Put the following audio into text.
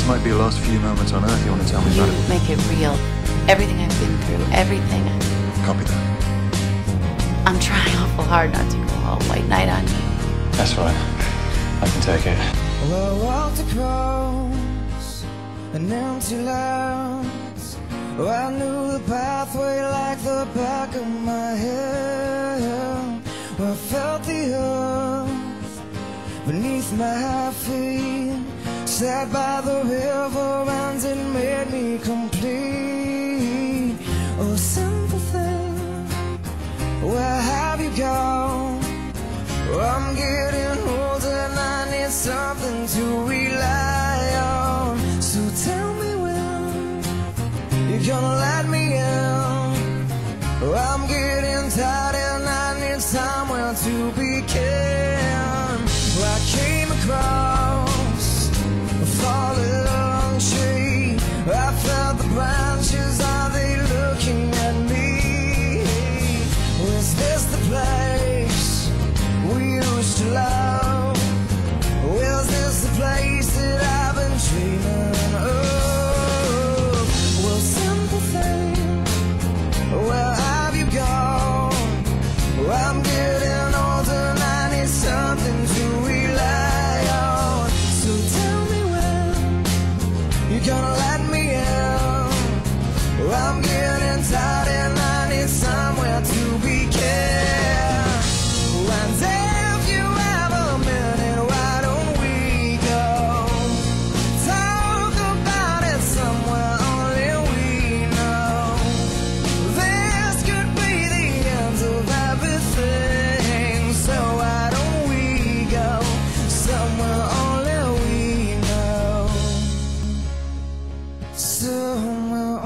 might be your last few moments on Earth. You want to tell me about it? Make it real. Everything I've been through, everything. Copy that. I'm trying awful hard not to go all white knight on you. That's fine. I can take it. Well, I walked across an empty land. Oh, I knew the pathway like the back of my head. Well, I felt the earth beneath my feet. Sat by the river and it made me complete. Oh, simple thing, where have you gone? Oh, I'm getting older and I need something to rely on. So tell me when you're gonna let me in. Oh, I'm getting tired and I need somewhere to begin. Well, I came across a fallen tree. I felt the branches, are they looking at me? Was this the place we used to love? Was this the place that I've been dreaming of? Well, simple thing, where have you gone? Well, I'm getting older and I need something to rely on. So tell me when you're gonna let me in. Well, I'm getting tired and I need somewhere to begin. And if you have a minute, why don't we go talk about it somewhere only we know? This could be the end of everything. So why don't we go somewhere only we know? Somewhere